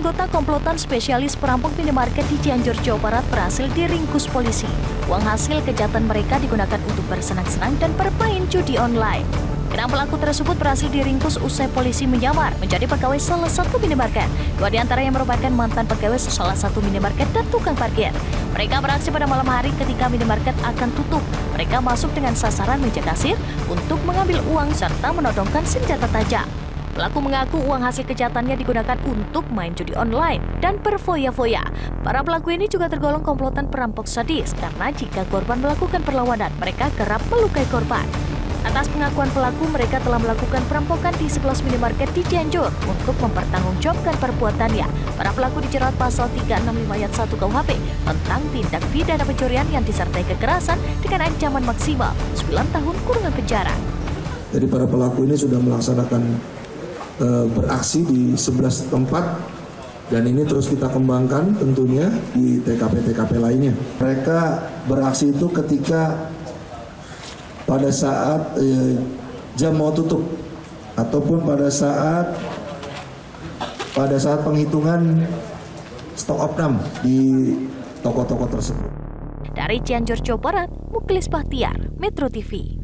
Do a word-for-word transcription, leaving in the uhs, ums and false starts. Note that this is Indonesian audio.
anggota komplotan spesialis perampok minimarket di Cianjur, Jawa Barat berhasil diringkus polisi. Uang hasil kejahatan mereka digunakan untuk bersenang-senang dan bermain judi online. Enam pelaku tersebut berhasil diringkus usai polisi menyamar menjadi pegawai salah satu minimarket. Dua di antara yang merupakan mantan pegawai salah satu minimarket dan tukang parkir. Mereka beraksi pada malam hari ketika minimarket akan tutup. Mereka masuk dengan sasaran meja kasir untuk mengambil uang serta menodongkan senjata tajam. Pelaku mengaku uang hasil kejahatannya digunakan untuk main judi online dan berfoya-foya. Para pelaku ini juga tergolong komplotan perampok sadis karena jika korban melakukan perlawanan, mereka kerap melukai korban. Atas pengakuan pelaku, mereka telah melakukan perampokan di sebelas minimarket di Cianjur untuk mempertanggungjawabkan perbuatannya. Para pelaku dijerat pasal tiga enam lima ayat satu K U H P tentang tindak pidana pencurian yang disertai kekerasan dengan ancaman maksimal sembilan tahun kurungan penjara. Jadi para pelaku ini sudah melaksanakan e, beraksi di sebelas tempat dan ini terus kita kembangkan tentunya di T K P T K P lainnya. Mereka beraksi itu ketika pada saat eh, jam mau tutup ataupun pada saat pada saat penghitungan stok opnam di toko-toko tersebut. Dari Cianjur, Jawa Barat, Muklis Bahtiar, Metro T V.